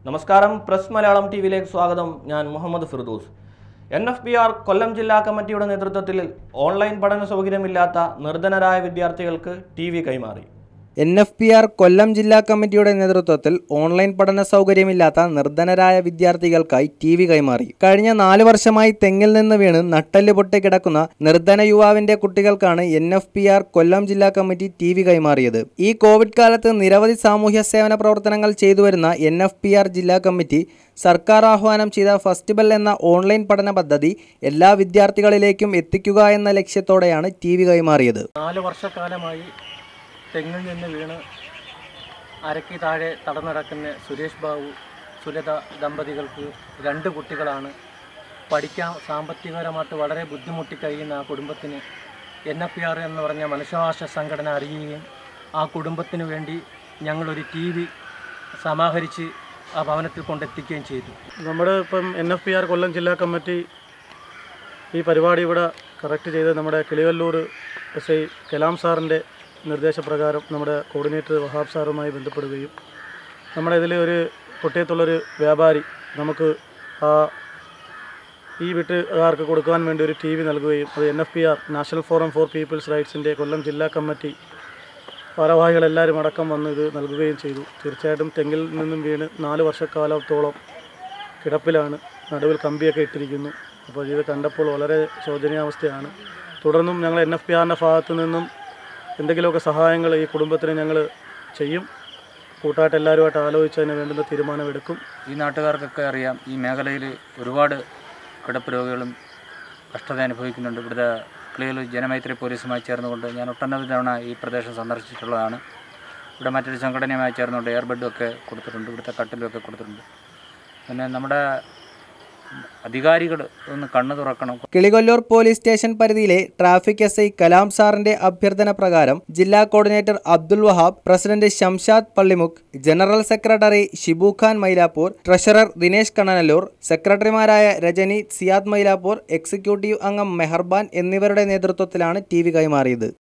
നമസ്കാരം, പ്രസ് മലയാളം ടിവിയിലേക്ക് സ്വാഗതം. ഞാൻ മുഹമ്മദ് ഫിർദൂസ്. Nfpr കൊല്ലം ജില്ലാ കമ്മിറ്റിയുടെ നേതൃത്വത്തിൽ ഓൺലൈൻ പഠന സൗകര്യമില്ലാത്ത നിർധനരായ വിദ്യാർത്ഥികൾക്ക് ടിവി കൈമാറി. Nfpr കൊല്ലം ജില്ലാ കമ്മിറ്റിയുടെ നേതൃത്വത്തിൽ ഓൺലൈൻ പഠന സൗകര്യമില്ലാത്ത നിർധനരായ വിദ്യാർത്ഥികൾക്കായി ടിവി കൈമാറി. കഴിഞ്ഞ 4 വർഷമായി തെങ്ങിൽ നിന്ന് വീണ് നട്ടെല്ല് പൊട്ടി കിടക്കുന്ന നിർധന യുവാവിന്റെ കുട്ടികൾക്കാണ് Nfpr കൊല്ലം ജില്ലാ കമ്മിറ്റി ടിവി കൈമാറിയത്. ഈ കോവിഡ് കാലത്ത് നിരവധി സാമൂഹ്യ സേവന പ്രവർത്തനങ്ങൾ ചെയ്തുവരുന്ന Nfpr ജില്ലാ കമ്മിറ്റി സർക്കാർ ആഹ്വാനം ചെയ്ത ഫെസ്റ്റിവൽ എന്ന ഓൺലൈൻ പഠന പദ്ധതി എല്ലാ വിദ്യാർത്ഥികളിലേക്കും എത്തിക്കുക എന്ന ലക്ഷ്യത്തോടെയാണ് ടിവി കൈമാറിയത്. 4 വർഷക്കാലമായി തെങ്ങിൽ നിന്ന് വീണ് അരയ്ക്ക് താഴെ തടന്നിടക്കുന്ന സുരേഷ് ബാബു സുലത ദമ്പതികൾക്ക് 2 കുട്ടികളാണ്. പഠിക്കാൻ സാമ്പത്തികപരമായിട്ട് വളരെ ബുദ്ധിമുട്ടി കഴിയുന്ന ആ കുടുംബത്തിന് Nfpr എന്ന് പറഞ്ഞ മനുഷ്യാവകാശ സംഘടന അറിയുകയും ആ കുടുംബത്തിന് വേണ്ടി ഞങ്ങളൊരു ടിവി സമാഹരിച്ച് ആ ഭവനത്തിൽ കൊണ്ടെത്തിക്കുകയും ചെയ്തു. നമ്മുടെ ഇപ്പം Nfpr കൊല്ലം ജില്ലാ കമ്മിറ്റി ഈ പരിപാടി ഇവിടെ കറക്റ്റ് ചെയ്ത് നമ്മുടെ കിളിവല്ലൂർ SI കലാം സാറിൻ്റെ നിർദ്ദേശപ്രകാരം നമ്മുടെ കോർഡിനേറ്റർ വഹാബ് സാറുമായി ബന്ധപ്പെടുകയും നമ്മുടെ ഇതിൽ ഒരു പൊട്ടിയത്തുള്ളൊരു വ്യാപാരി നമുക്ക് ഈ വീട്ടുകാർക്ക് കൊടുക്കാൻ വേണ്ടി ഒരു ടിവി നൽകുകയും അത് Nfpr national forum for people's റൈറ്റ്സിൻ്റെ കൊല്ലം ജില്ലാ കമ്മിറ്റി ഭാരവാഹികളെല്ലാവരും അടക്കം വന്ന് ഇത് നൽകുകയും ചെയ്തു. തീർച്ചയായിട്ടും തെങ്ങിൽ നിന്നും വീണ് 4 വർഷക്കാലത്തോളം കിടപ്പിലാണ്, നടുവിൽ കമ്പിയൊക്കെ ഇട്ടിരിക്കുന്നു. അപ്പോൾ ഇത് കണ്ടപ്പോൾ വളരെ ശോചനീയാവസ്ഥയാണ്. തുടർന്നും ഞങ്ങൾ Nfprൻ്റെ ഭാഗത്തു നിന്നും എന്തെങ്കിലുമൊക്കെ സഹായങ്ങൾ ഈ കുടുംബത്തിന് ഞങ്ങൾ ചെയ്യും. കൂട്ടായിട്ട് എല്ലാവരുമായിട്ട് ആലോചിച്ചതിന് വേണ്ടുന്ന തീരുമാനമെടുക്കും. ഈ നാട്ടുകാർക്കൊക്കെ അറിയാം, ഈ മേഖലയിൽ ഒരുപാട് കിടപ്പ് രോഗികളും കഷ്ടത അനുഭവിക്കുന്നുണ്ട്. ഇവിടുത്തെ കിളികൾ ജനമൈത്രി പോലീസുമായി ചേർന്നുകൊണ്ട് ഞാൻ ഒട്ടനവധി തവണ ഈ പ്രദേശം സന്ദർശിച്ചിട്ടുള്ളതാണ്. ഇവിടെ മറ്റൊരു സംഘടനയുമായി ചേർന്നുകൊണ്ട് എയർബെഡും ഒക്കെ കൊടുത്തിട്ടുണ്ട്, ഇവിടുത്തെ കട്ടിലും ഒക്കെ കൊടുത്തിട്ടുണ്ട്. പിന്നെ നമ്മുടെ അധികാരികൾ ഒന്ന് കണ്ണു തുറക്കണം. കിളികൊല്ലൂർ പോലീസ് സ്റ്റേഷൻ പരിധിയിലെ ട്രാഫിക് SI കലാം സാറിന്റെ അഭ്യർത്ഥന പ്രകാരം ജില്ലാ coordinator Abdul Wahab, president Shamshad Pallimukku, general secretary Shibu Khan Mylapore, treasurer Dinesh Kannanallur, സെക്രട്ടറിമാരായ രജനി, സിയാദ് മൈലാപ്പൂർ, എക്സിക്യൂട്ടീവ് അംഗം മെഹർബാൻ എന്നിവരുടെ നേതൃത്വത്തിലാണ് ടിവി കൈമാറിയത്.